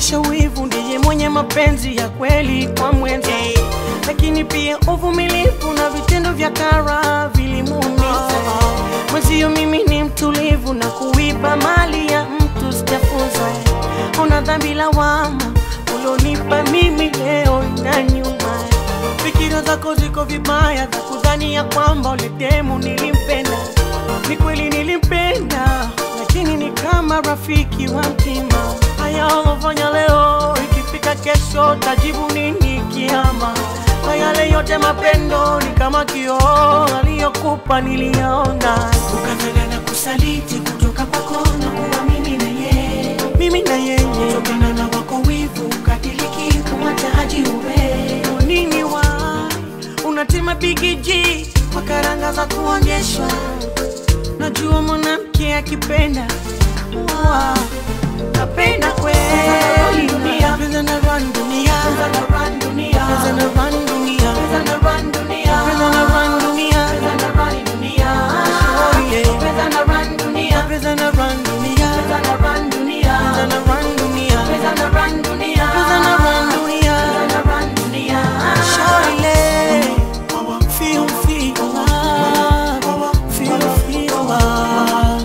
anaonyesha wivu ndiye mwenye mapenzi ya kweli kwa mwenza. Lakini pia uvumilivu na vitendo vya kara vilimuumiza. Mwenzio mimi ni mtulivu na kuiba mali ya mtu sijafunza. Una dhambi lawama ulonipa mimi leo na nyuma. Fikira zako ziko vibaya za kudhani ya kwamba ule demu nilimpenda. Ni kweli nilimpenda, lakini ni kama rafiki wa mtima. Haya ulofanya leo, ikifika kesho tajibu nini kiama? Kwa yale yote mapendo ni kama kioo aliyokupa niliona. Ukafanya na kusaliti kutoka kwako na kuwa mimi na yeye. Mimi na yeye. Kutokana na wako wivu ukadiliki kumwacha haji uwe. Nini wa unatima bigiji kwa karanga za kuonyeshwa. Najua mwanamke akipenda napenda kweli dunia. Pesa na run dunia. Pesa na run dunia. Pesa na run dunia. Pesa na run dunia. Pesa na run dunia. Pesa na run dunia. Oh yeah. Pesa na run dunia. Pesa na run dunia. Pesa na run dunia. Pesa na run dunia. Pesa na run dunia. Pesa na run dunia. Pesa na run dunia. Surely feel love. Feel love.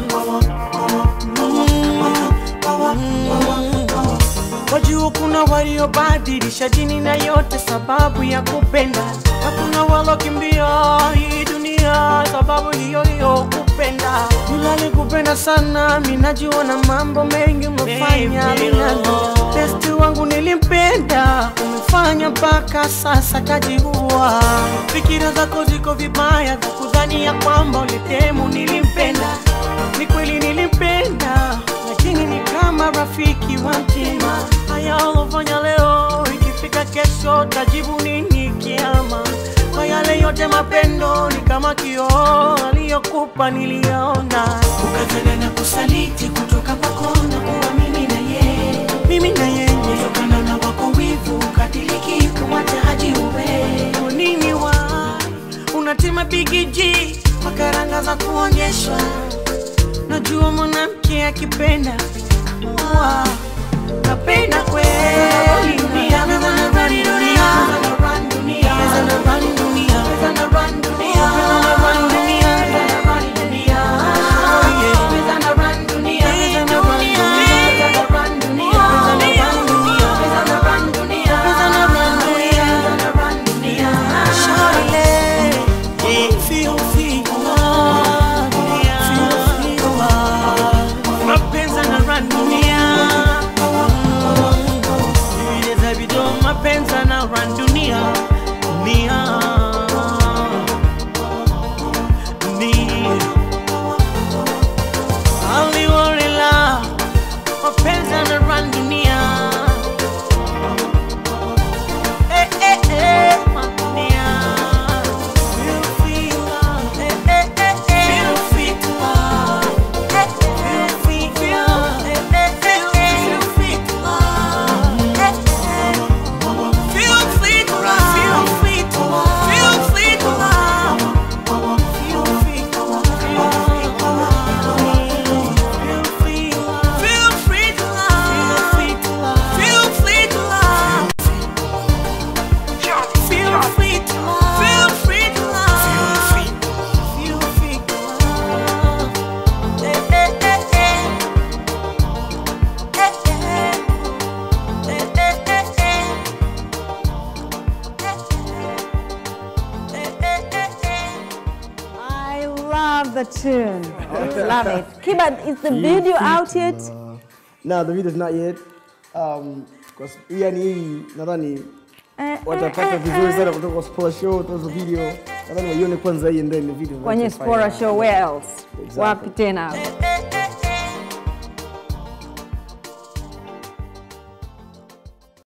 Wajua kuna waliobadilisha dini na yote sababu ya kupenda. Hakuna walokimbia hii dunia sababu hiyo hiyo kupenda. Nilali kupenda sana, minajua na mambo mengi umefanya minano. Besti wangu nilimpenda, umefanya mpaka sasa kajiua. Fikira zako ziko vibaya za kudhani ya kwamba ule demu nilimpenda. Ni kweli nilimpenda, lakini ni kama rafiki wa mtima. Haya ulofanya leo, ikifika kesho tajibu nini kiama? Kwa yale yote mapendo ni kama kioo aliyokupa niliona. Ukafanya na kusaliti kutoka kwako na kuwa mimi na yeye. Mimi na yeye. Kutokana na wako wivu ukadiliki kumwacha haji uwe. Nini wa unatima bigiji kwa karanga za kuonyeshwa. Najua mwanamke akipenda napenda kweli dunia. Pesa na run dunia. Pesa na run dunia. Pesa na run dunia. Pesa na run dunia. Pesa na run dunia. Pesa na run dunia. Oh yeah. Pesa na run dunia. Pesa na run dunia. Pesa na run dunia. Pesa na run dunia. Pesa na run dunia. Pesa na run dunia. Pesa na run dunia. Surely feel love. Feel love. Mapenzi na run dunia. Mapenzi na run dunia. Dunia. Only worry love. Mapenzi na run dunia. Eh eh eh dunia. Feel love. Eh eh eh feel love. Eh eh feel love. Eh eh feel love. Feel free to love. Feel free to love. Feel free to love. Feel free to love. Feel free to love. Feel free to love. Feel free to love. Feel free to love. Feel free to love. Feel free to love. Eh eh eh eh. Eh eh eh eh. I love the tune. Love it. Kiba, is the video out yet? No, the video's not yet. Because yani nadhani watapata vizuri sana kutoka kwa Spora Show, tuzo video. Nadhani waione kwanza hii and then the video. Kwenye Spora Show, where else? Exactly. Wapi tena?